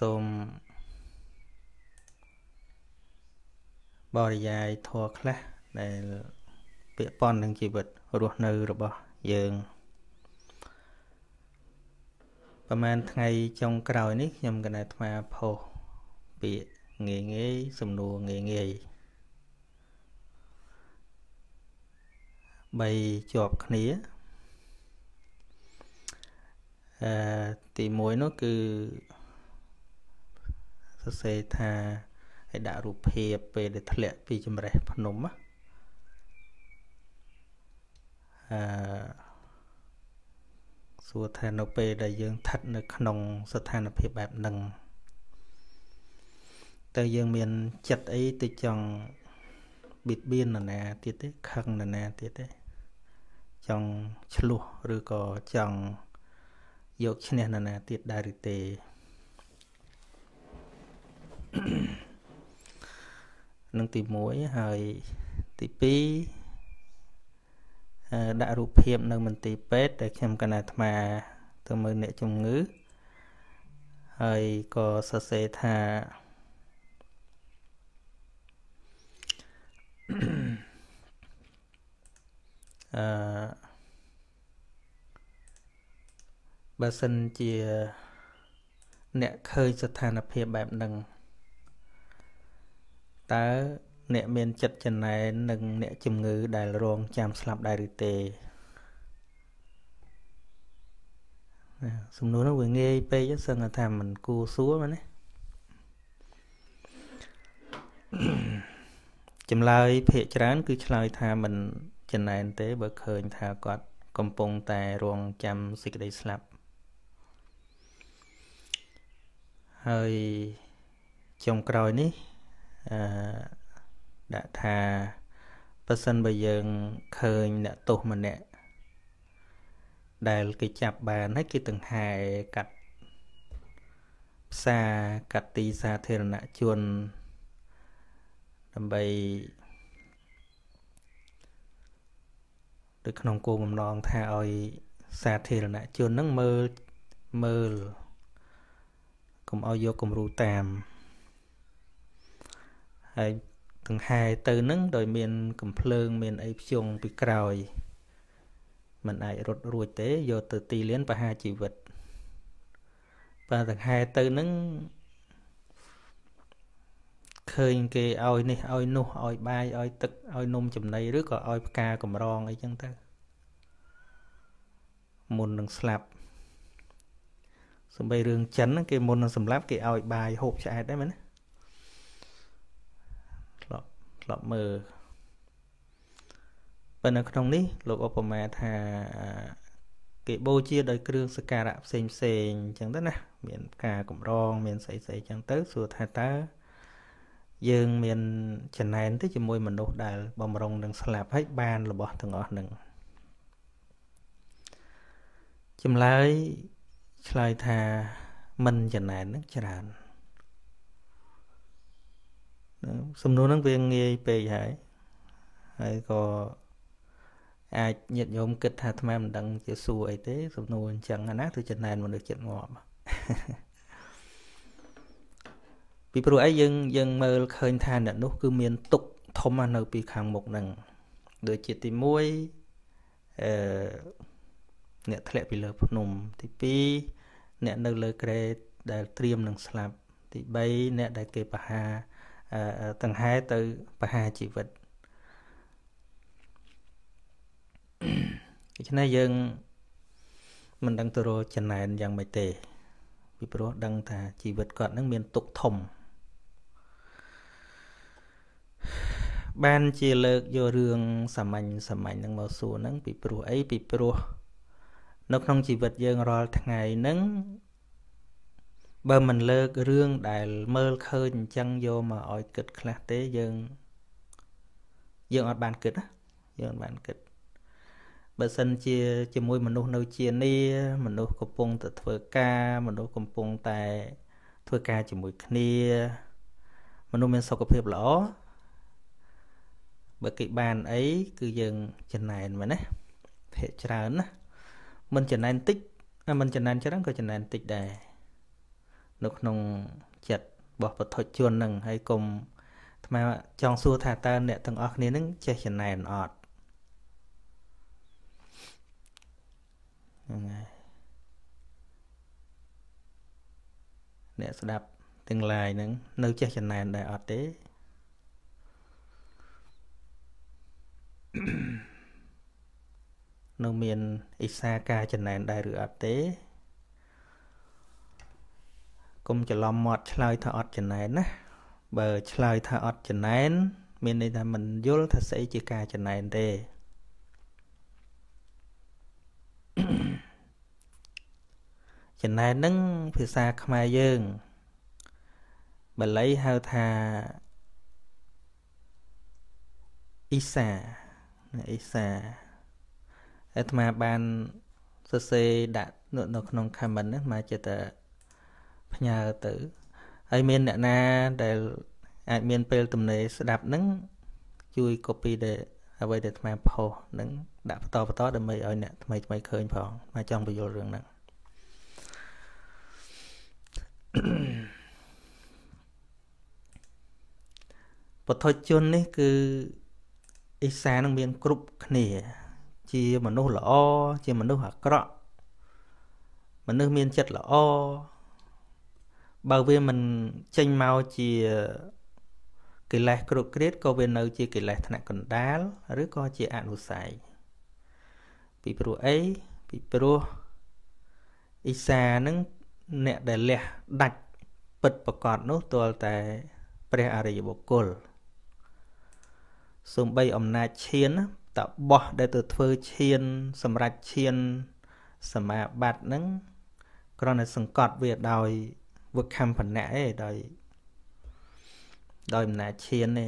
សូមបរិយាយធម៌ខ្លះដែលពាក់ព័ន្ធនឹងជីវិតរស់នៅរបស់យើងប្រហែលថ្ងៃចុងក្រោយនេះខ្ញុំកណាត់អាត្មាផុសពាក្យងាយសំណួរងាយ3ជាប់គ្នាទី1នោះគឺសរសេរថាឲ្យដាក់រូបភាពពេលដែលធ្លាក់ពីជំរេះភ្នំសួរថានៅពេលដែលយើងស្ថិតនៅក្នុងស្ថានភាពបែបហ្នឹងតើយើងមានចិត្តអីទៅចង់បៀតបៀននរណាទៀតទេខឹងនរណាទៀតទេចង់ឆ្លោះឬក៏ចង់យកឈ្នះនរណាទៀតដែរឬទេនឹងទី1ហើយទី2ដាក់រូបភាពនៅមន្ទីរពេទ្យដែលខ្ញុំកណាអាត្មាទៅមើលអ្នកជំងឺហើយក៏សរសេរថាបើសិនជាអ្នកឃើញស្ថានភាពបែបហ្នឹងតើអ្នកមានចិត្តចំណែននឹងអ្នកជំងឺដែលរងចាំស្លាប់ដែរឬទេសំណួរនោះវាងាយពេកសឹងថាមិនគួរសួរមែនទេចម្លើយភាគច្រើនគឺឆ្លើយថាមិនចំណែនទេបើឃើញថាគាត់កំពុងតែរងចាំសេចក្តីស្លាប់ហើយចុងក្រោយនេះដាក់ថាបើសិនបើយើងឃើញអ្នកទោសម្នាក់ដែលគេចាប់បានហើយគេទាំងហែកាត់ផ្សារកាត់ទីសាធារណជនដើម្បីនៅក្នុងគោលបំណងថាឲ្យសាធារណជនហ្នឹងមើលកុំឲ្យយកគំរូតាមហើយទាំងហែទៅនឹងដោយមានកំភ្លើងមានអីភ្ជង់ពីក្រោយมันអាចរត់រួចទេយកទៅទីលានប្រហារជីវិតបើទាំងហែទៅនឹងឃើញគេឲ្យនេះឲ្យនោះឲ្យបាយឲ្យទឹកឲ្យនំចំណីឬក៏ឲ្យផ្កាកម្រងអីចឹងទៅមុននឹងស្លាប់សំបីរឿងចិនគេមុននឹងសម្លាប់គេឲ្យបាយហូបឆ្អែតដែរមែនទេធ្លាប់មើលប៉ុន្តែក្នុងនេះលោកឧបមាថាគេបូជាដោយគ្រឿងសក្ការៈផ្សេងអញ្ចឹងទៅណាមានផ្កាកម្រងមានស្អីអញ្ចឹងទៅសួរថាតើយើងមានចំណែនទៅជាមួយមនុស្សដែលបំរុងនឹងស្លាប់ហើយបានរបស់ទាំងអស់នឹងចម្លើយឆ្លើយថាមិនចំណែននឹងច្រើនសំណួរហ្នឹងវាងាយពេកហើយក៏អាចញាតិញោមគិតថាអាត្មាមិនដឹងជាសួរអីទេសំណួរអញ្ចឹងណាទៅចំណែនមនុស្សចិត្តងាប់ពីព្រោះអីយើងមើលឃើញថាអ្នកនោះគឺមានទុកធំនៅពីខាងមុខហ្នឹងដូចជាទី1អ្នកធ្លាក់ពីលើភ្នំទី2អ្នកនៅលើគ្រែដែលត្រៀមនឹងស្លាប់ទី3អ្នកដែលគេប្រហារទាំងហែទៅប្រហារជីវិតដូច្នេះយើងមិនដឹងទៅរកចំណែនយ៉ាងម៉េចទេពីព្រោះដឹងថាជីវិតគាត់នឹងមានទុកធំបានជាលើកយករឿងសាមញ្ញហ្នឹងមកសួរហ្នឹងពីព្រោះអីពីព្រោះនៅក្នុងជីវិតយើងរាល់ថ្ងៃហ្នឹងបើមិនលើករឿងដែលមើលឃើញអញ្ចឹងយកមកឲ្យគិតខ្លះទេយើងអត់បានគិតណាយើងអត់បានគិតបើសិនជាជាមួយមនុស្សនៅជានីមនុស្សកំពុងតែធ្វើការមនុស្សកំពុងតែធ្វើការជាមួយគ្នាមនុស្សមានសុខភាពល្អបើគេបានអីគឺយើងចំណែនមែនណាភាគច្រើនណាមិនចំណែនតិចមិនចំណែនច្រើនក៏ចំណែនតិចដែរនៅក្នុងចិត្តរបស់ពុទ្ធជននឹងហើយកុំអាត្មាចង់សួរថាតើអ្នកទាំងអស់គ្នានឹងចេះចំណែនអត់ហ្នឹងហើយអ្នកស្ដាប់ទាំងឡាយហ្នឹងនៅចេះចំណែនដែរអត់ទេនៅមានអិសាការចំណែនដែរឬអត់ទេកុំច្រឡំមាត់ឆ្លើយថាអត់ចំណែនណាបើឆ្លើយថាអត់ចំណែនមានន័យថាមិនយល់ថាស្អីជាការចំណែនទេចំណែនហ្នឹងភាសាខ្មែរយើងបាលីហៅថាអ៊ីសាអាត្មាបានសរសេរដាក់នៅក្នុង comment ហ្នឹងមកចិត្តតែផ្ញើទៅហើយមានអ្នកណាដែលអាចមានពេលទំនេរស្ដាប់ហ្នឹងជួយ copy ដែលអ្វីដែលអាត្មាផុសហ្នឹងដាក់បន្តដើម្បីឲ្យអ្នកថ្មីឃើញផងមកចង់បញ្យល់រឿងហ្នឹងពុទ្ធជននេះគឺអ៊ីសានឹងមានគ្រប់គ្នាជាមនុស្សល្អជាមនុស្សអាក្រក់មនុស្សមានចិត្តល្អបើវាមិនចេញមកជាកិលេសគ្រប់គ្រាតក៏វានៅជាកិលេសថ្នាក់កណ្ដាលឬក៏ជាអនុស្ស័យពីព្រោះអីពីព្រោះអ៊ីសានឹងអ្នកដែលលះដាច់ពិតប្រកបនោះទាល់តែព្រះអរិយបុគ្គលសូម្បីអំណាចឈានតបោះដែលទៅធ្វើឈានសម្រាប់ឈានសមាបត្តិហ្នឹងគ្រាន់តែសង្កត់វាដោយវឹកខំបណៈឯងដោយអំណាចឈានទេ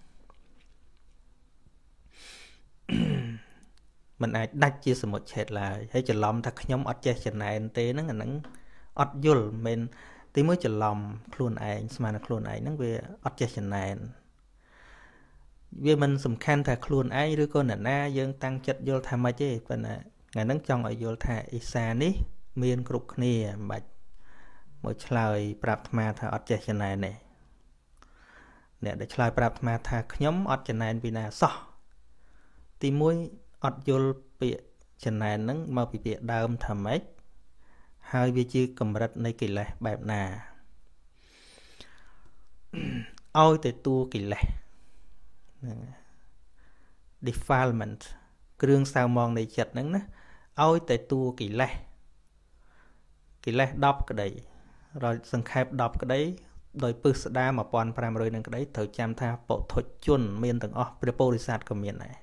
มันអាចដាច់ជាសមុទ្រឆេតឡើយហើយច្រឡំថាខ្ញុំអត់ចេះចំណែនទេហ្នឹងអាហ្នឹងអត់យល់មិនទីមួយច្រឡំខ្លួនឯងស្មានតែខ្លួនឯងហ្នឹងវាអត់ចេះចំណែនវាមិនសំខាន់ថាខ្លួនឯងឬក៏អ្នកណាយើងតាំងចិត្តយល់ថាម៉េចទេប៉ុន្តែថ្ងៃហ្នឹងចង់ឲ្យយល់ថាអ៊ីសានេះមានគ្រប់គ្នាមិនបាច់មកឆ្លើយប្រាប់អាត្មាថាអត់ចេះចំណែនទេអ្នកដែលឆ្លើយប្រាប់អាត្មាថាខ្ញុំអត់ចំណែនពីណាសោះទីមួយអត់យល់ពាក្យចំណែនហ្នឹងមកពីពាក្យដើមថាម៉េចហើយវាជាកម្រិតនៃកិលេសបែបណាឲ្យតែតួកិលេសdefilement គ្រឿងសៅមងនៃចិត្តហ្នឹងណាឲ្យតែតួកិលេស10ក្តីរយសង្ខេប10ក្តីដោយពឹសស្ដា1500នឹងក្តីត្រូវចាំថាពុទ្ធជនមានទាំងអស់ព្រះពោធិសត្វក៏មានដែរ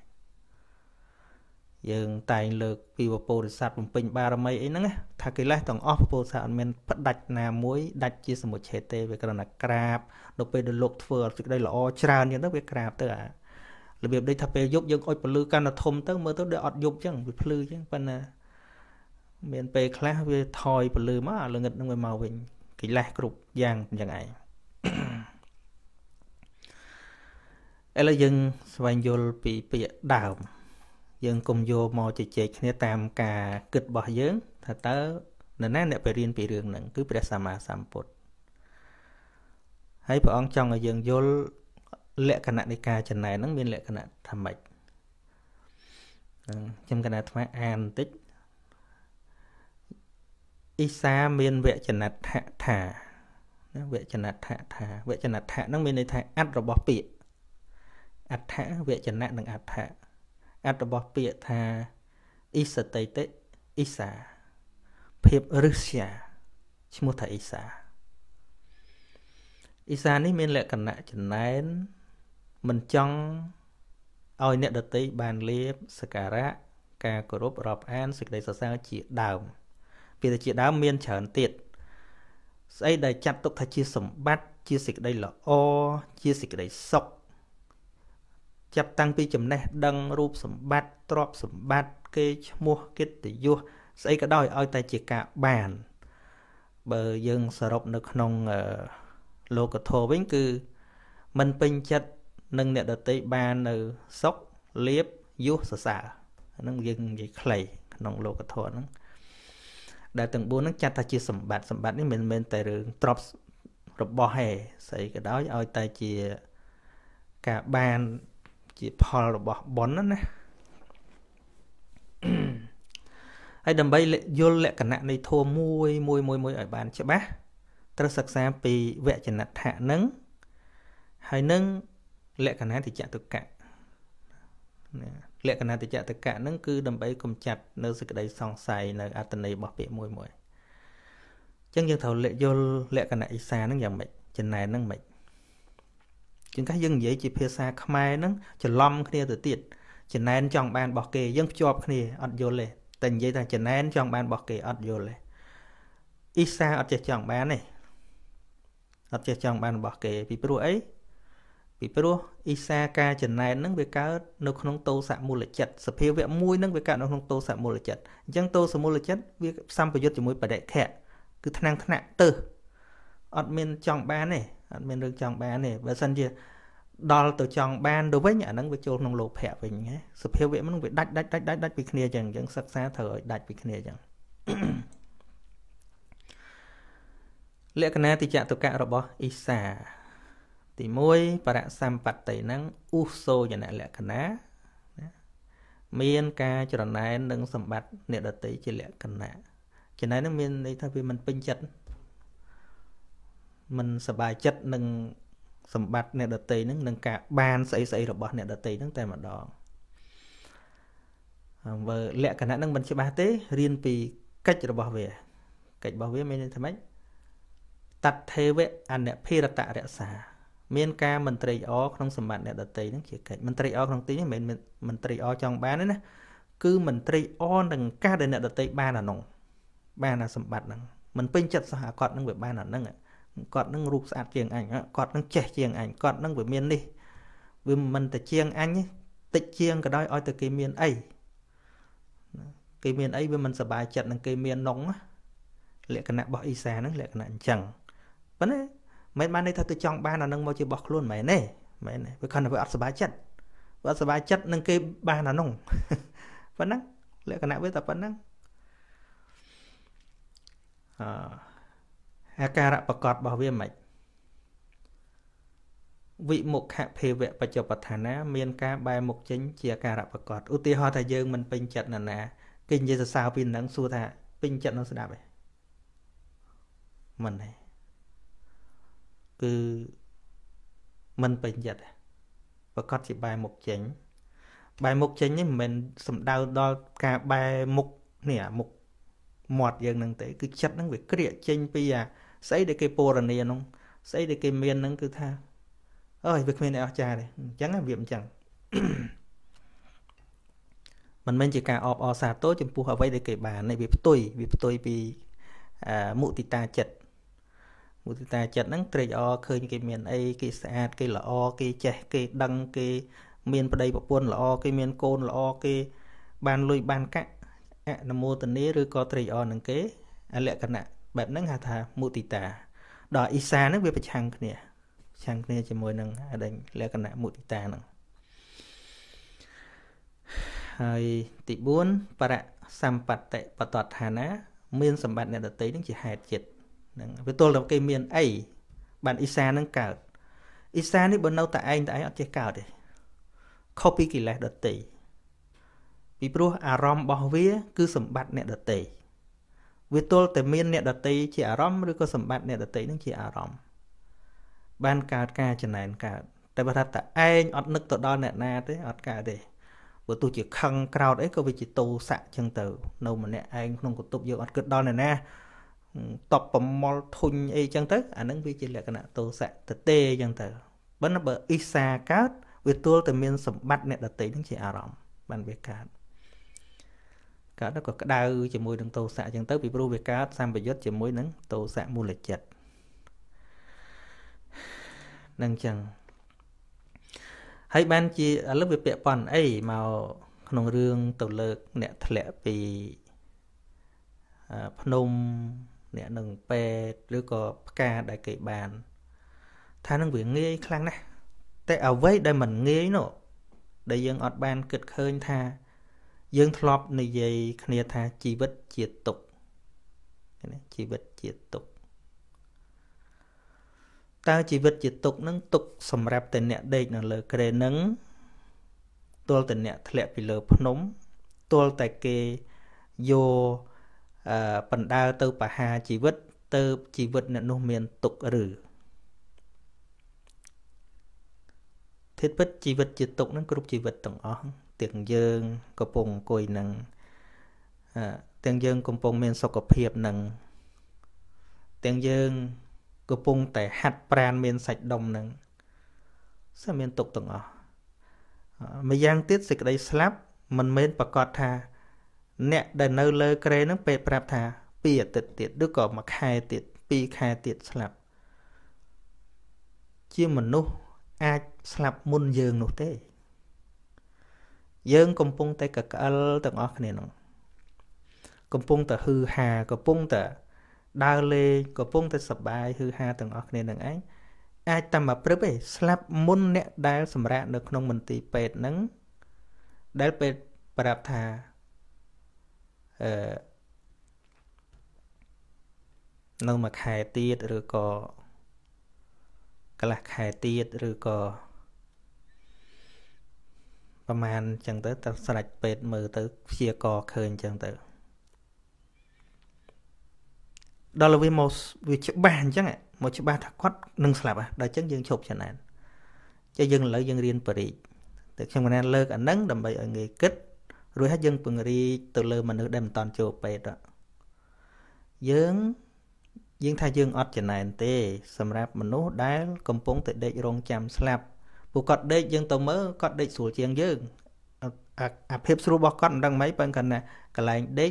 យើងតែងលើកពីព្រះពោធិសត្វបំពេញបារមីអីហ្នឹងថាកិលេសទាំងអស់ព្រះពោធិសត្វអត់មានផ្ដាច់ណាមួយដាច់ជាសមុច្ឆេតទេវាគ្រាន់តែក្រាបដល់ពេលដែលលោកធ្វើសេចក្តីល្អច្រើនយ៉ាងទៅវាក្រាបទៅអារបៀបដូចថាពេលយប់យើងអុជពលឺកាន់តែធំទៅមើលទៅដូចអត់យប់ចឹងវាភ្លឺចឹងប៉ុន្តែមានពេលខ្លះវាថយពលឺមកអាល្ងឹតនឹងវាមកវិញកិលេសគ្រប់យ៉ាងចឹងឯងឥឡូវយើងស្វែងយល់ពីពាក្យដើមយើងកុំយកមកជជែកគ្នាតាមការគិតរបស់យើងថាតើនរណាអ្នកទៅរៀនពីរឿងហ្នឹងគឺព្រះសម្មាសម្ពុទ្ធហើយព្រះអង្គចង់ឲ្យយើងយល់លក្ខណៈនៃការចំណែនហ្នឹងមានលក្ខណៈថាម៉េចខ្ញុំកណាអាត្មាអានបន្តិចអ៊ីសាមានវចនដ្ឋថាវចនដ្ឋថាវចនដ្ឋហ្នឹងមានន័យថាអត្ថរបស់ពាក្យអត្ថវចនៈនិងអត្ថអត្ថរបស់ពាក្យថាអ៊ីសតិតិអ៊ីសាភាពរឹស្យាឈ្មោះថាអ៊ីសានេះមានលក្ខណៈចំណែនមិនចង់ឲ្យអ្នកដទៃបានលៀបសក្ការៈការគោរពរាប់អានសេចក្តីសរសើរជាដើមពាក្យថាជាដើមមានច្រើនទៀតស្អីដែលចាត់ទុកថាជាសម្បត្តិជាសេចក្តីល្អជាសេចក្តីសុខចាប់តាំងពីចំណេះដឹងរូបសម្បត្តិទ្រព្យសម្បត្តិគេឈ្មោះកិត្តិយសស្អីក៏ដោយឲ្យតែជាការបានបើយើងសរុបនៅក្នុងលោកធម៌វិញគឺមិនពេញចិត្តនឹងអ្នកដទៃបាននៅសុខលៀបយសសរសើរហ្នឹងយើងនិយាយខ្លីក្នុងលោកធម៌ហ្នឹងដែលទាំង4ហ្នឹងចាត់ថាជាសម្បត្តិនេះមិនមែនតែរឿងទ្រព្យរបស់ឯងស្អីក៏ដោយឲ្យតែជាការបានជាផលរបស់បុណ្យណាហើយដើម្បីយល់លក្ខណៈនៃធម៌មួយឲ្យបានច្បាស់ត្រូវសិក្សាពីវចនដ្ឋៈហ្នឹងហើយនឹងលក្ខណៈតិចតុកៈលក្ខណៈតិចតុកៈហ្នឹងគឺដើម្បីកំចាត់នៅសេចក្តីសង្ស័យនៅអត្ថន័យរបស់ពាក្យមួយអញ្ចឹងយើងត្រូវយល់លក្ខណៈអ៊ីសាហ្នឹងយ៉ាងម៉េចចំណែនហ្នឹងម៉េចជាងកាសយើងនិយាយជាភាសាខ្មែរហ្នឹងច្រឡំគ្នាទៅទៀតចំណែនចង់បានរបស់គេយើងភ្ជាប់គ្នាអត់យល់ទេតែនិយាយថាចំណែនចង់បានរបស់គេអត់យល់ទេអ៊ីសាអត់ចេះចង់បានទេអត់ចេះចង់បានរបស់គេពីព្រោះអីពីព្រោះអ៊ីសាការចំណែនហ្នឹងវាកើតនៅក្នុងតោសមូលចិត្តសភាវៈមួយហ្នឹងវាកើតនៅក្នុងតោសមូលចិត្តអញ្ចឹងតោសមូលចិត្តវាសម្ពយុទ្ធជាមួយបដិខៈគឺថ្នាក់ទៅអត់មានចង់បានទេអត់មានរឿងចង់បានទេបើសិនជាដល់ទៅចង់បានទៅវិញអាហ្នឹងវាចូលក្នុងលោភៈវិញណាសភាវៈហ្នឹងវាដាច់ពីគ្នាអញ្ចឹងសិក្សាត្រូវឲ្យដាច់ពីគ្នាអញ្ចឹងលក្ខណៈតិចតុកៈរបស់អ៊ីសាទី1បរសម្បត្តិហ្នឹងឧសូយនលក្ខណៈមានការច្រណែននឹងសម្បត្តិអ្នកដតីជាលក្ខណៈចំណែនហ្នឹងមានន័យថាវាមិនពេញចិត្តមិនសប្បាយចិត្តនឹងសម្បត្តិអ្នកដតីហ្នឹងនឹងការបានស្អីរបស់អ្នកដតីហ្នឹងតែម្ដងបើលក្ខណៈហ្នឹងមិនច្បាស់ទេរៀនពីកិច្ចរបស់វាមានន័យថាម៉េចតថេវៈអនភិរតរក្សាមានការមិនត្រេកអរក្នុងសម្បត្តិអ្នកដតីហ្នឹងជាកិច្ចមិនត្រេកអរក្នុងទីនេះមិនមែនមិនត្រេកអរចង់បានទេណាគឺមិនត្រេកអរនឹងការដែលអ្នកដតីបានអានោះបានអាសម្បត្តិហ្នឹងមិនពេញចិត្តសោះអាគាត់ហ្នឹងវាបានអាហ្នឹងគាត់នឹងរូបស្អាតជាងអញគាត់នឹងចេះជាងអញគាត់នឹងវាមាននេះវាមិនតែជាងអញតិចជាងក៏ដោយឲ្យតែគេមានអីវាមិនសប្បាយចិត្តនឹងគេមាននងលក្ខណៈរបស់អ៊ីសាហ្នឹងលក្ខណៈអញ្ចឹងប៉ុន្តែមិនបានន័យថាទៅចង់បានអានឹងមកជារបស់ខ្លួនមែនទេមែនទេវាខណ្ឌវាអត់សប្បាយចិត្តនឹងគេបានអានោះប៉ុណ្ណឹងលក្ខណៈវាតែប៉ុណ្ណឹងអាការៈប្រកបរបស់វាមិនវិមុខភេវៈបច្ចុប្បន្នាមានការបែរមុខចេញជាអាការៈប្រកបឧទាហរណ៍ថាយើងមិនពេញចិត្តណាគេនិយាយសរសើរពីនឹងសួរថាពេញចិត្តនឹងស្ដាប់ទេមិនទេគឺមិនពេញចិត្តប្រកបជាបែរមុខចេញនេះមិនមែនសំដៅដល់ការបែរមុខនេះមុខមាត់យើងនឹងទេគឺចិត្តហ្នឹងវាក្រៀកចេញពីអាស្អីដែលគេពរនាហ្នឹងស្អីដែលគេមានហ្នឹងគឺថាអើយវាគ្មានអស្ចារ្យទេអញ្ចឹងវាអញ្ចឹងមិនមែនជាការអបអរសាទរចំពោះអ្វីដែលគេបាននេះវាផ្ទុយពីមុទិតាចិត្តហ្នឹងត្រេកអរឃើញគេមានអីគេស្អាតគេល្អគេចេះគេដឹងគេមានប្តីប្រពន្ធល្អគេមានកូនល្អគេបានលុយបានកាក់អនុមោទនាឬក៏ត្រេកអរនឹងគេអាលក្ខណៈបែបហ្នឹងហៅថាមុទិតាដល់អ៊ីសាហ្នឹងវាប្រឆាំងគ្នាជាមួយនឹងលក្ខណៈមុទិតាហ្នឹងហើយទី4បរសម្បត្តិបតដ្ឋានាមានសម្បត្តិអ្នកដតីហ្នឹងជាហេតុចិត្តហ្នឹងវាទល់តែគេមានអីបានអ៊ីសាហ្នឹងកើតអ៊ីសានេះបើនៅតែឯងអត់ចេះកើតទេខុសពីកិលេសដតីពីព្រោះអារម្មណ៍របស់វាគឺសម្បត្តិអ្នកដតីវាទល់តែមានអ្នកដតីជាអារម្មណ៍ឬក៏សម្បត្តិអ្នកដតីនឹងជាអារម្មណ៍បានកើតការចំណែនកើតតែបើថាតែឯងអត់នឹកទៅដល់អ្នកណាទេអត់កើតទេបើទោះជាខឹងក្រោតអីក៏វាជាតោសៈចឹងទៅនៅម្នាក់ឯងក្នុងកតុបយើងអត់គិតដល់អ្នកណាតបប្រមល់ធុញអីចឹងទៅអានឹងវាជាលក្ខណៈតោសៈទៅទេចឹងទៅបើអ៊ីសាកើតវាទល់តែមានសម្បត្តិអ្នកដតីនឹងជាអារម្មណ៍បានវាកើតក៏ក្តៅជាមួយនឹងតោសៈអញ្ចឹងទៅពីព្រោះវាកើតសម្ពយុទ្ធជាមួយនឹងតោសៈមូលចិត្តនឹងអញ្ចឹងហើយបានជាឥឡូវវាពាក់ព័ន្ធអីមកក្នុងរឿងទៅលើកអ្នកធ្លាក់ពីភ្នំអ្នកនឹងពេទ្យឬក៏ផ្កាដែលគេបានថានឹងវាងាយខ្លាំងណាស់តែអ្វីដែលមិនងាយនោះដែលយើងអត់បានគិតឃើញថាយើងធ្លាប់និយាយគ្នាថាជីវិតជាទុក្ខជីវិតជាទុក្ខតើជីវិតជាទុក្ខនឹងទុក្ខសម្រាប់តែអ្នកដេកនៅលើគ្រែនឹងទល់តែអ្នកធ្លាក់ពីលើភ្នំទល់តែគេយកបណ្ដាលទៅបហាជីវិតទៅជីវិតអ្នកនោះមានទុក្ខឬធិតពិតជីវិតជាទុក្ខនឹងគ្រប់ជីវិតទាំងអស់ទាំងយើងកំពុងអង្គុយនឹងទាំងយើងកំពុងមានសុខភាពនឹងទាំងយើងកំពុងតែហាត់ប្រាណមានសាច់ដុំនឹងសើមានទុក្ខទាំងអស់ម្យ៉ាងទៀតសេចក្តីស្លាប់មិនមែនប្រកាសថាអ្នកដែលនៅលើគ្រែនឹងពេលប្រាប់ថា2អាទិត្យទៀតឬក៏1ខែទៀត2ខែទៀតស្លាប់ជាមនុស្សអាចស្លាប់មុនយើងនោះទេយើងកំពុងតែកក្អិលទាំងអស់គ្នានោះកំពុងតែហឺហាកំពុងតែដើរលេងកំពុងតែសប្បាយហឺហាទាំងអស់គ្នានឹងឯងអាចតែមកព្រឹបឯងស្លាប់មុនអ្នកដែលសម្រាកនៅក្នុងមន្ទីរពេទ្យហ្នឹងដែលពេទ្យប្រាប់ថានៅមួយខែទៀតឬក៏កន្លះខែទៀតឬក៏ប្រហែលអញ្ចឹងទៅតែស្រេចពេទ្យមើលទៅព្យាករឃើញអញ្ចឹងទៅដល់វាមកវាច្បាស់អញ្ចឹងមកច្បាស់ថាគាត់នឹងស្លាប់ដល់អញ្ចឹងយើងឈប់ចំណានចេះយើងឥឡូវយើងរៀនបរិយតែខ្ញុំកណានលើកអាហ្នឹងដើម្បីឲ្យងាយគិតរួចហើយយើងពង្រីកទៅលើមនុស្សដែលមិនតាន់ចូលពេទ្យយើងថាយើងអត់ចំណែនទេសម្រាប់មនុស្សដែលកំពុងតែដេករងចាំស្លាប់ពួកគាត់ដេកយើងទៅមើលគាត់ដេកស្រួលជាងយើងអាភាពស្រួលរបស់គាត់មិនដឹងម៉េចប៉ុន្តែកន្លែងដេក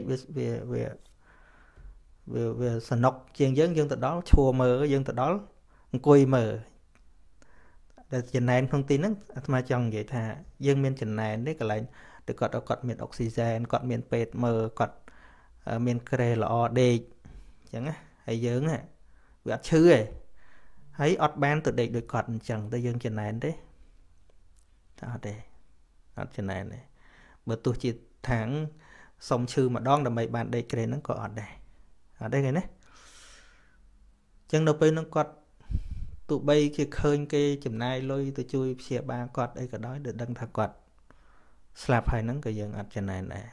វាសនុកជាងយើងទៅដល់ឈួរមើលយើងទៅដល់អង្គុយមើលតែចំណែនក្នុងទីហ្នឹងអាត្មាចង់និយាយថាយើងមានចំណែនទេកន្លែងតែគាត់មានអុកស៊ីហ្សែនគាត់មានពេទ្យមើលគាត់មានក្រែល្អដេកអញ្ចឹងណាហើយយើងវាអត់ឈឺទេហើយអត់បានទៅដេកដូចគាត់អញ្ចឹងតែយើងចំណែនទេតែអត់ទេអត់ចំណែនទេបើទោះជាថាងសុំឈឺម្ដងដើម្បីបានដេកក្រែហ្នឹងក៏អត់ដែរអត់ទេគេណាអញ្ចឹងដល់ពេលហ្នឹងគាត់ទោះបីគេឃើញគេចំណាយលុយទៅជួយព្យាបាលគាត់អីក៏ដោយដែលដឹងថាគាត់ស្លាប់ហើយហ្នឹងក៏យើងអត់ចំណែនដែរ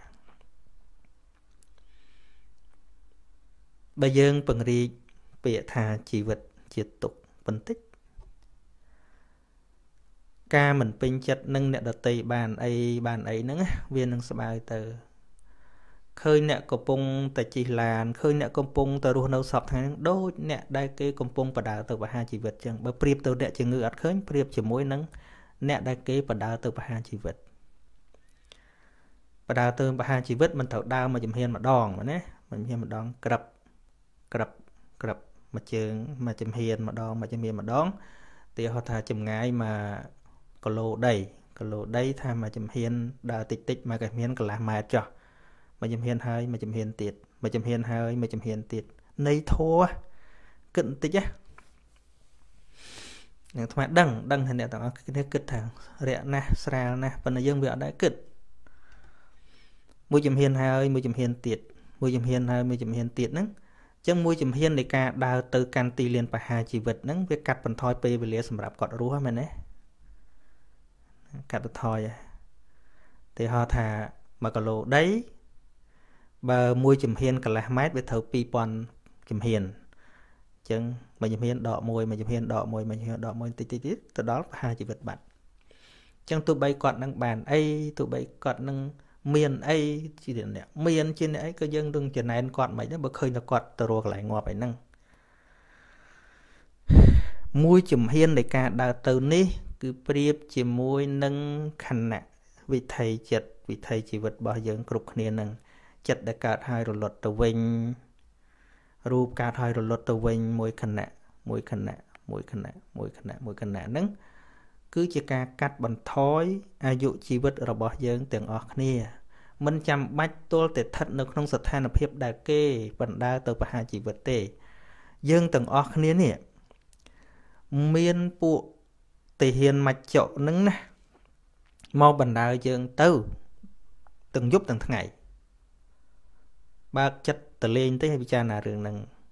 បើយើងពង្រីកពាក្យថាជីវិតជាទុក្ខបន្តិចការមិនពេញចិត្តនឹងអ្នកដតីបានអីហ្នឹងវានឹងស្បើយទៅឃើញអ្នកកំពុងតែជិះឡានឃើញអ្នកកំពុងតែរស់នៅសពថ្ងៃហ្នឹងដូចអ្នកដែលគេកំពុងបដើទៅបហាជីវិតចឹងបើប្រៀបទៅអ្នកជំងឺអត់ឃើញប្រៀបជាមួយនឹងអ្នកដែលគេបដើទៅបហាជីវិតបដើទៅបហាជីវិតមិនត្រូវដើរមកជំហានម្ដងណាមិនជំហានម្ដងក្រាប់មួយជើងមួយជំហានម្ដងទីហៅថាចម្ងាយ1គីឡូដីថាមួយជំហានដើរតិចមកជំហានកន្លះម៉ែត្រចុះមួយជំហានហើយមួយជំហានទៀតមួយជំហានហើយមួយជំហានទៀតនៃធัวគិតបន្តិចណាអាត្មាដឹងថាអ្នកទាំងអស់គ្នាគិតថារាក់ណាស់ស្រាលណាស់ប៉ុន្តែយើងវាអត់ដែរគិតមួយជំហានហើយមួយជំហានទៀតមួយជំហានហើយមួយជំហានទៀតហ្នឹងចឹងមួយជំហាននៃការដើរទៅកាន់ទីលានបហាជីវិតហ្នឹងវាកាត់បន្ថយពេលវេលាសម្រាប់គាត់រស់ហ្នឹងមែនទេកាត់បន្ថយទេហៅថា1គីឡូដីបើមួយជំហានកន្លះម៉ែត្រវាត្រូវ2000ជំហានអញ្ចឹងមួយជំហានដកមួយមួយជំហានដកមួយមួយជំហានដកមួយតិចទៅដល់បហាជីវិតបាត់អញ្ចឹងទោះបីគាត់នឹងបានអីទោះបីគាត់នឹងមានអីជាអ្នកមានជាអ្នកអីក៏យើងនឹងចំណែនគាត់មិនដែរបើឃើញតែគាត់ទៅរកកន្លែងងាប់អីហ្នឹងមួយជំហាននៃការដើរទៅនេះគឺប្រៀបជាមួយនឹងខណៈវិថីចិត្តវិថីជីវិតរបស់យើងគ្រប់គ្នានឹងចិត្តដែលកើតហើយរលត់ទៅវិញរូបកើតហើយរលត់ទៅវិញមួយខណៈហ្នឹងគឺជាការកាត់បន្ថយអាយុជីវិតរបស់យើងទាំងអស់គ្នាមិនចាំបាច់ទល់តែស្ថិតនៅក្នុងស្ថានភាពដែលគេបណ្ដាលទៅបហាជីវិតទេយើងទាំងអស់គ្នានេះមានពួកទាហានមច្ចុហ្នឹងណាមកបណ្ដាលយើងទៅទាំងយប់ទាំងថ្ងៃបើកចិត្តទៅលេងទៅឲ្យពិចារណារឿងហ្នឹង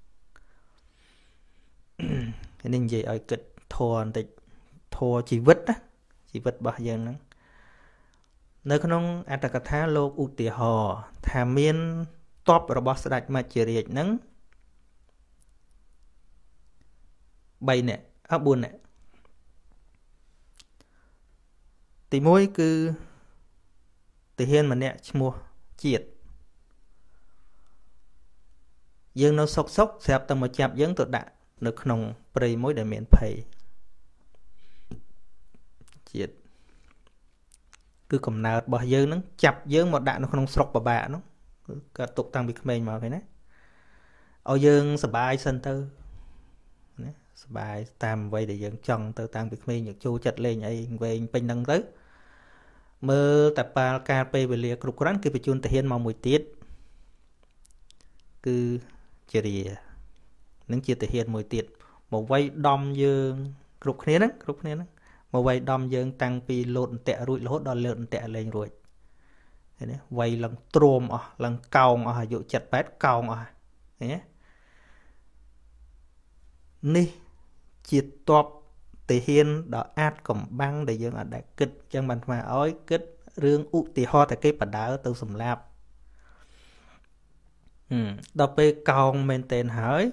nên vậy ở kịch thua tịch thua chỉ vứt á chỉ vứt bao giờ nữa nơi con anh ta thả lô ưu tì hò thà miên top robot sạch mà chỉ riêng nắng bay nè áp buồn nè thì mỗi cứ từ hiên mà nè mua chiết dương nó sốc sốc xẹp tầm một chạp dưỡng tụt đạ được nồng prey mối để miền phầy chiết cứ cầm nào bỏ dương nó chập dương một đạn nó không sọc bà bạ nó cả tục tăng bị mình mà phải nè ở dương sờ bài sân tư sờ bài tam vây để dương chồng từ tăng bị mình nhật chu chặt lên ấy về pin năng tới mơ tập ba cà phê về liệt rục rắn cứ bị chun thể hiện màu mùi tiết cứ chỉ đi những chia thể hiện mùi tiết một vây đom dương rục nén một vây đom dương tăng pi lộn tẹt rụi lốt đo lợn tẹt lên rồi vây lần trôm lần còng dụ chặt bét còng nhé ní chia top thể hiện đó át cầm băng để dương ở đại kịch chẳng bàn mà ói kịch rương ụ thì ho tại cái bản đá từ sầm lạp đọc về còng men tên hỏi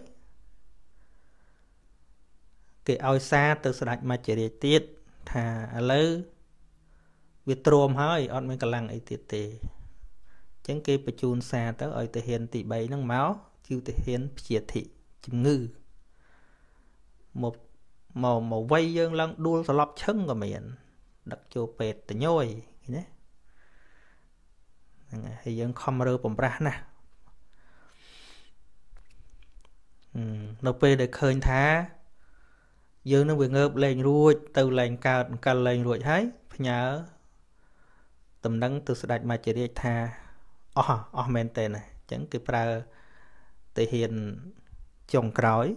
cái oi xa từ sạch mà chỉ để tiết thà lỡ việc trôm hỏi on men cả lăng ấy tiết tề chẳng cái bạch chun xa tới oi thể hiện tỷ bảy năng máu chưa thể hiện triệt thị chứng ngư một màu vây dương lăng đua sờ lọc chân của mình đặt cho pet từ nhoi nhé hay dương không rơ bầm ra nè nộp về để khơi thá dương nó vừa ngợp lên ruột từ lên cao lên ruột thấy nhớ tầm nắng từ sự đạch mà chỉ để tha men tên này chẳng kịp ra thể hiện trồng cõi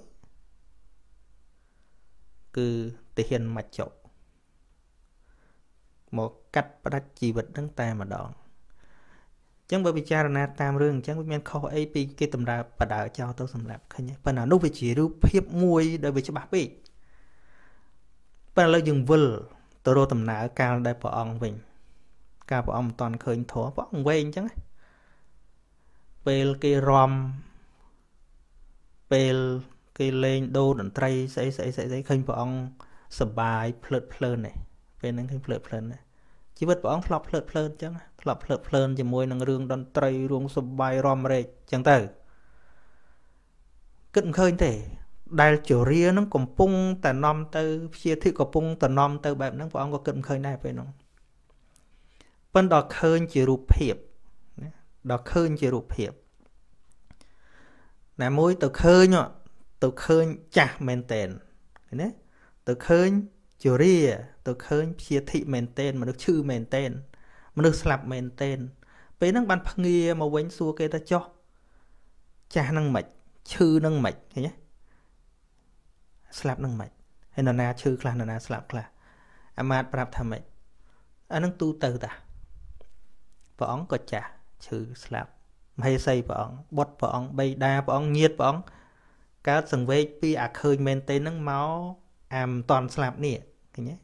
cứ thể hiện mặt chỗ một cách bắt chỉ vật đấng ta mà đòn chẳng bởi vì cha là tam rương chẳng bởi vì khó AP cái tầm ra bà đỡ cho tôi xâm lạp khá nhé bà nào lúc vì chỉ rưu hiếp mùi đời vì cho bác bị bà nào dừng vıl tôi đô tầm nạ cao đây bỏ ông mình cao bỏ ông toàn khơi thố bỏ ông quên chẳng về cái rom về cái lên đô đẩn tray sẽ khơi bỏ ông sờ bài plợn này về nâng khơi plợn này chỉ vật bỏ ông flop plợn chẳng flop plợn chỉ môi năng rương đòn tray ruộng sờ bài rom rê chẳng tới cất khơi thế đại chiều ria nó còn pung tà nom từ chia thị có pung tà nom từแบบนั้นông có cất khơi này phải không bên đỏ khơi chỉ rụp hiệp đỏ khơi chỉ rụp hiệp nè môi từ khơi nhọ từ khơi chả men tên đấy từ khơi chiều ria từ khơi chia thị men tên mà được chữ men tên mà được slap men tên bên năng ban phăng nghi mà quánh xua kia ta cho chả năng mạch chữ năng mạch thế nhé slap năng mạch hay là na chữ là na slap là amat prap tham mạch anh năng tu từ ta vợ ông có chả chữ slap hay xây vợ ông bót vợ ông bay đa vợ ông nhiệt vợ ông cá sừng vây pi khơi men tên năng máu toàn slap nè thế nhé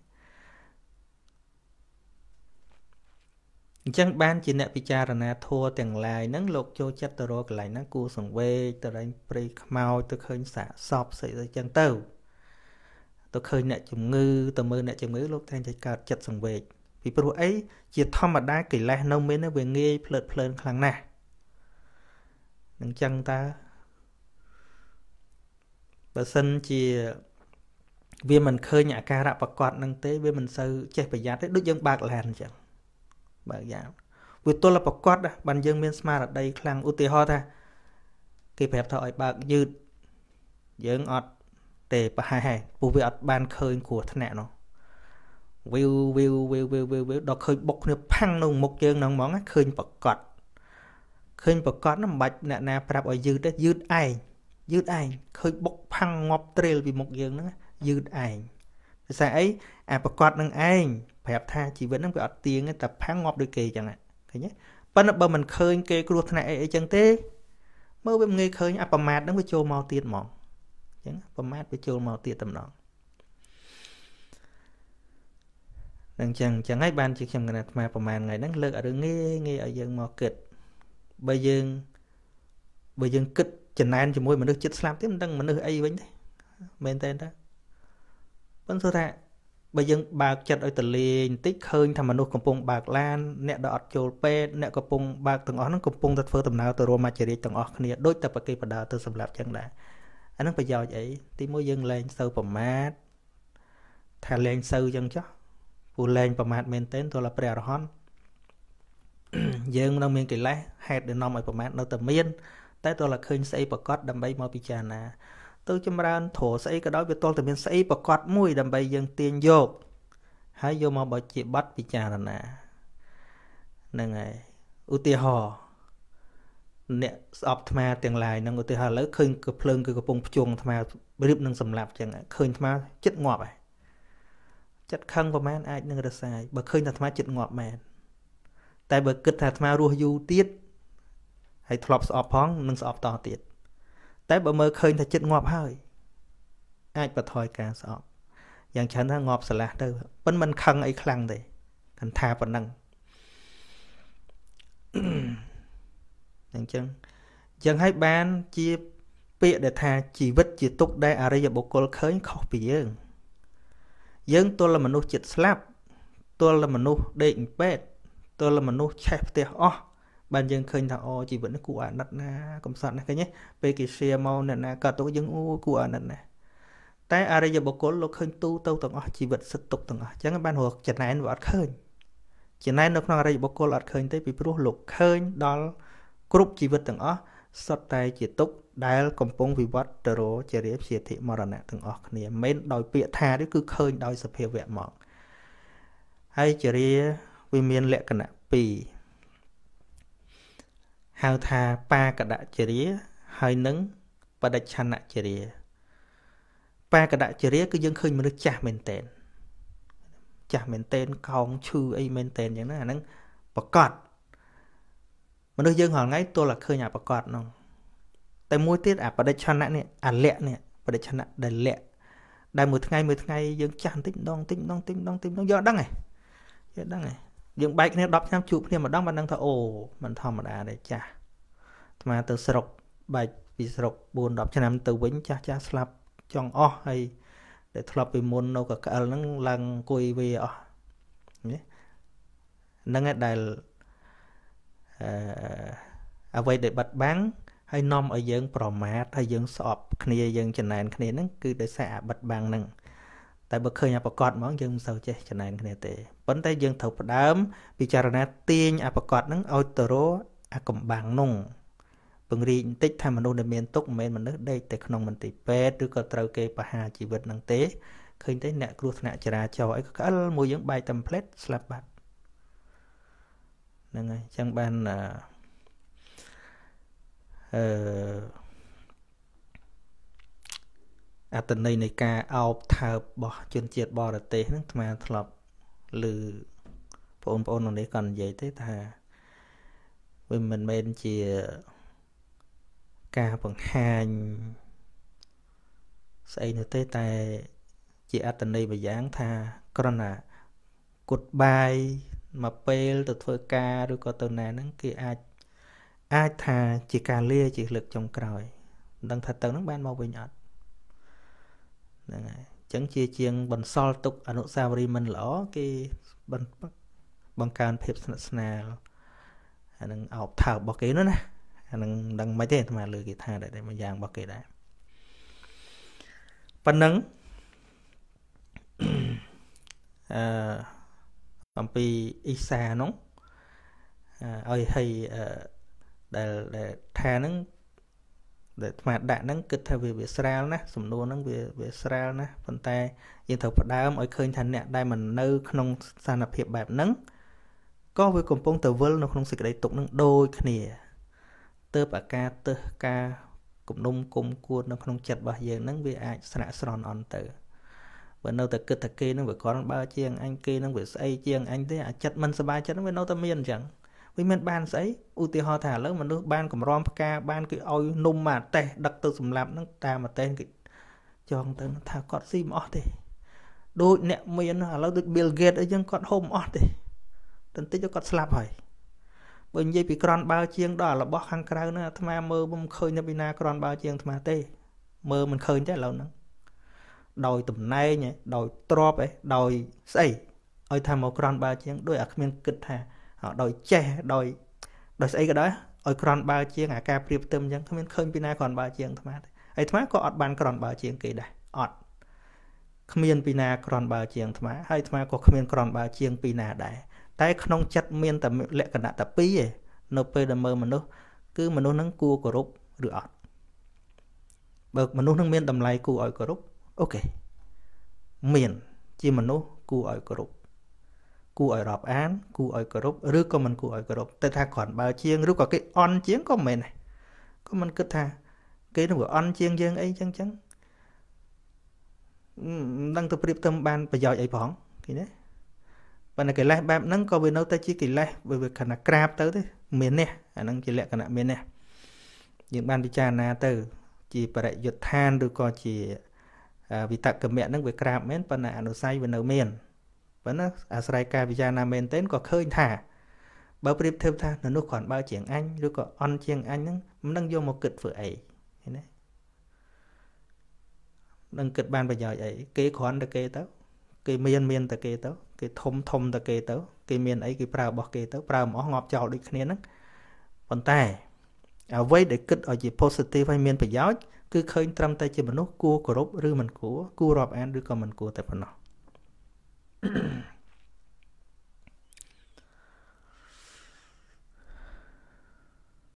chẳng ban chỉ nè picha là thua tiền lại nắng lột cho chất tơ rồi lại nắng cua sừng vây từ đây pre mau từ khơi xả sọp xảy ra chân tàu tôi khơi nè chủng ngư từ mưa nè chủng ngư lúc thanh chạy cạt chặt sừng vây vì pro ấy chỉ thom mà đá kỳ lại nông mới nó về nghe phơn khăng nè đừng chăng ta bà sân chỉ vì mình khơi nhà ca rạp và quạt năng tế vì mình sâu chạy phải giá đấy đức dân bạc làn chẳng bạc giá vì tôi là bạc quạt đó bàn dân miền smart ở đây khăn ưu tì ho ta cái phép thổi bạc dư dân ọt tề bà hai bù vì ọt bàn khơi của thân nẹ nó view đó khơi bốc nó phăng nông một dân nông món khơi bạc quạt nó bạch nè nè prap ở dư đấy dư ai khơi bốc phăng ngọc trail vì một dân nó dư ai sao ấy bạc quạt nâng ai phép tha chỉ vẫn đang bị ọt tiếng ấy tập phăng ngọc đôi kỳ chẳng hạn thấy nhé bữa mình khơi cái cua thân này ấy chẳng thế mơ bên người khơi bà mạt nó với trâu mau tiền mỏng ចឹងប្រមាថវាចូលមកទៀតតំណងនឹងចឹងហើយបានជាខ្ញុំកណាត់អាត្មាប្រហែលថ្ងៃហ្នឹងលើកឲ្យរឿងងាយឲ្យយើងមកគិតបើយើងគិតចំណែនជាមួយមនុស្សចិត្តស្លាប់ទៀតមិនដឹងមនុស្សអីវិញទេមែនទេតាប៉ុន្តែថាបើយើងបើកចិត្តឲ្យតលេងបន្តិចឃើញថាមនុស្សកំពុងបើកឡានអ្នកដែលអត់ចូលពេទ្យអ្នកកំពុងបើកទាំងអស់ហ្នឹងកំពុងតែធ្វើដំណើរទៅរមច្ចរិយទាំងអស់គ្នាដូចតែប្រគេបដាទៅសម្រាប់ចឹងដែរអាហ្នឹងប្រយោជន៍អីទីមួយយើងលែងសូវប្រមាថថាលែងសូវចឹងចុះពូលែងប្រមាថមែនទែនទោះlàព្រះអរហន្តយើងមិនមានកិលេសហេតុដែលនាំឲ្យប្រមាថនៅតែមានតែទោះlàឃើញស្អីប្រកបដើម្បីមកពិចារណាទៅចម្រើនធัวស្អីក៏ដោយវាទល់តែមានស្អីប្រកបមួយដើម្បីយើងទាញយកហើយយកមកបើជាបទពិចារណាហ្នឹងហើយឧទាហរណ៍អ្នកស្អប់អាត្មាទាំងឡាយហ្នឹងឧទាហរណ៍ឥឡូវឃើញកភ្លើងគឺកំពុងភ្ជង់អាត្មារៀបនឹងសម្លាប់ចឹងឃើញអាត្មាចិត្តងាប់ហើយចិត្តខឹងប្រហែលអាចនឹងរសាយបើឃើញថាអាត្មាចិត្តងាប់មែនតែបើគិតថាអាត្មារស់យូរទៀតហើយធ្លាប់ស្អប់ផងនឹងស្អប់តទៀតតែបើមើលឃើញថាចិត្តងាប់ហើយអាចបន្ថយការស្អប់យ៉ាងច្រើនថាងាប់ស្រឡះទៅប៉ិនមិនខឹងអីខ្លាំងទេគិតថាប៉ុណ្ណឹងអញ្ចឹងហើយបានជាពាក្យដែលថាជីវិតជាទុក្ខដែលអរិយបុគ្គលឃើញខុសពីយើងទល់មនុស្សចិត្តស្លាប់ទល់មនុស្សដេកពេទ្យទល់មនុស្សឆេះផ្ទះអស់បានយើងឃើញថាអូជីវិតនេះគួរអាណិតណាកំសត់ណាស់ឃើញទេពេលគេ share មកអ្នកណាក៏ទុកយើងអូគួរអាណិតណាស់តែអរិយបុគ្គលលោកឃើញទូទៅទាំងអស់ជីវិតសិតទុកទាំងអស់អញ្ចឹងបានរកចំណែនវាអត់ឃើញចំណែននៅក្នុងអរិយបុគ្គលអត់ឃើញទេពីព្រោះលោកឃើញដល់គ្រប់ជីវិតទាំងអស់សុទ្ធតែជាទុក្ខដែលកំពុងវិវត្តទៅរកជារាព្យាធិមរណៈទាំងអស់គ្នាមិនមែនដោយពាក្យថាទេគឺឃើញដោយសភាវៈមកហើយជារាវាមានលក្ខណៈពីរហៅថាបាកដចរិយាហើយនឹងបដិច្ឆនចរិយាបាកដចរិយាគឺយើងឃើញមនុស្សចាស់មែនតែនកោងឈឺអីមែនតែនអញ្ចឹងណាអាហ្នឹងប្រកបមនុស្សយើងរាល់ថ្ងៃទល់តែឃើញអាប្រកបហ្នឹងតែមួយទៀតអាបដិច្ឆននេះអាលក្ខនេះបដិច្ឆនដែលលក្ខដែលមួយថ្ងៃយើងចាស់បន្តិចម្ដងយកដឹងហ៎យើងបែកគ្នា10ឆ្នាំជួបគ្នាម្ដងបានដឹងថាអូมันធម្មតាទេចាស់អាត្មាទៅស្រុកបែកពីស្រុក 4-10 ឆ្នាំទៅវិញចាស់ស្លាប់ចង់អស់ហើយដែលធ្លាប់ពីមុននៅកក្អិលហ្នឹងឡើងអង្គុយវាអស់ហ្នឹងឯដែលអ្វីដែលបាត់បង់ហើយនាំឲ្យយើងប្រមាថហើយយើងស្អប់គ្នាយើងចំណែនគ្នាហ្នឹងគឺដោយសារអាបាត់បង់ហ្នឹងតែបើឃើញអាប្រកបហ្មងយើងមិនសូវចេះចំណែនគ្នាទេប៉ុន្តែយើងត្រូវផ្ដើមពិចារណាទាញអាប្រកបហ្នឹងឲ្យទៅរកអាកំបាំងនោះពង្រីកបន្តិចថាមនុស្សដែលមានទុក្ខមិនមែនមនុស្សដេកតែក្នុងមន្ទីរពេទ្យឬក៏ត្រូវគេបហាជីវិតហ្នឹងទេឃើញទេអ្នកគ្រោះថ្នាក់ចរាចរណ៍អីក៏ក្អិលមួយយើងបែកតែផ្លេតស្លាប់បាត់ហ្នឹងហើយអញ្ចឹងបានអត្តន័យនៃការអោបថើបរបស់ជនជាតិបរទេសហ្នឹងអាត្មាធ្លាប់ឮបងប្អូននៅនេះគាត់និយាយទេថាវាមិនមែនជាការបង្ហាញស្អីនោះទេតែជាអត្តន័យមួយយ៉ាងថាគ្រាន់តែគុតបាយមកពេលទៅធ្វើការឬក៏ទៅណាហ្នឹងគេអាចថាជាការលាជាលើកចុងក្រោយមិនដឹងថាទៅហ្នឹងបានមកវិញអត់ហ្នឹងហើយអញ្ចឹងជាជាងបន្សល់ទុកអនុស្សាវរីយ៍មិនល្អគេបង្កើនភាពស្និទ្ធស្នាលអានឹងអោបថើបរបស់គេនោះណាអានឹងដឹងមិនទេអាត្មាលើគេថាដែរមួយយ៉ាងរបស់គេដែរប៉ុណ្ណឹងអំពីអ៊ីសានោះឲ្យឲ្យដែលថាហ្នឹងដែលអាត្មាដាក់ហ្នឹងគិតថាវាស្រាលណាស់សំណួរហ្នឹងវាស្រាលណាស់ប៉ុន្តែយើងត្រូវផ្ដើមឲ្យឃើញថាអ្នកដែលមិននៅក្នុងស្ថានភាពបែបហ្នឹងក៏វាកំពុងតែវិលនៅក្នុងសេចក្តីទុក្ខហ្នឹងដូចគ្នាទើបអាការទើសការគំនុំគុំគួននៅក្នុងចិត្តរបស់យើងហ្នឹងវាអាចស្រាក់ស្រន់អន់ទៅបើនៅតែគិតថាគេហ្នឹងវាគ្រាន់បើជាងអញគេហ្នឹងវាស្អីជាងអញទេអាចិត្តមិនសប្បាយចិត្តហ្នឹងវានៅតែមានអញ្ចឹងវាមិនបានស្អីឧទាហរណ៍ថាឥឡូវមនុស្សបានកម្រងផ្កាបានគេឲ្យនំមកតេះដឹកទៅសម្លាប់ហ្នឹងតាមតេះគេចង់ទៅថាគាត់ស៊ីមិនអស់ទេដូចអ្នកមានឥឡូវដូច Bill Gates អីចឹងគាត់ហូបមិនអស់ទេបន្តិចទៅគាត់ស្លាប់ហើយបើនិយាយពីក្រាន់បើជាងដល់របស់ខាងក្រៅហ្នឹងអាត្មាមើលមិនឃើញនៅពីណាក្រាន់បើជាងអាត្មាទេមើលមិនឃើញទេឥឡូវហ្នឹងដោយតំណែងដោយទ្របដោយស្អីឲ្យថាមកក្រាន់បើជាងដោយអាគ្មានគិតថាដោយចេះដោយស្អីក៏ដោយឲ្យក្រាន់បើជាងអាការប្រៀបផ្ទឹមអញ្ចឹងគ្មានឃើញពីណាក្រាន់បើជាងអាត្មាទេហើយអាត្មាក៏អត់បានក្រាន់បើជាងគេដែរអត់គ្មានពីណាក្រាន់បើជាងអាត្មាហើយអាត្មាក៏គ្មានក្រាន់បើជាងពីណាដែរតែក្នុងចិត្តមានតែលក្ខណៈតែពីរឯងនៅពេលដែលមើលមនុស្សគឺមនុស្សហ្នឹងគួរគោរពឬអត់បើមនុស្សហ្នឹងមានតម្លៃគួរឲ្យគោរពអូខេមានជាមនុស្សគួរឲ្យគោរពគួរឲ្យរាប់អានគួរឲ្យគោរពឬក៏មិនគួរឲ្យគោរពតែថាគ្រាន់បើជាងឬក៏គេអន់ជាងក៏មិនដែរក៏មិនគិតថាគេនឹងវាអន់ជាងយើងអីចឹងមិនដឹងទៅប្រៀបទៅបានប្រយោជន៍អីផងឃើញទេប៉ុន្តែកិលេសបែបហ្នឹងក៏វានៅតែជាកិលេសវាខណៈក្រាបទៅទេមាននេះអាហ្នឹងជាលក្ខណៈមាននេះយើងបានពិចារណាទៅជាបរិយុទ្ធឋានឬក៏ជាវិតកមៈហ្នឹងវាក្រាបមែនប៉ុន្តែអនុស័យវានៅមានប៉ុន្តែអាស្រ័យការពិចារណាមែនទេក៏ឃើញថាបើប្រៀបធៀបថានៅនោះគ្រាន់បើជាងអញឬក៏អន់ជាងអញហ្នឹងមិនដឹងយកមកគិតធ្វើអីឃើញទេនឹងគិតបានប្រយោជន៍អីគេគ្រាន់តែគេទៅគេមានតែគេទៅគេធំតែគេទៅគេមានអីគេប្រើរបស់គេទៅប្រើមិនអស់ងាប់ចោលដូចគ្នាហ្នឹងប៉ុន្តែអ្វីដែលគិតឲ្យជា positive ហើយមានប្រយោជន៍គឺឃើញត្រឹមតែជាមនុស្សគួរគោរពឬមិនគួររាប់អានឬក៏មិនគួរតែប៉ុណ្ណោះ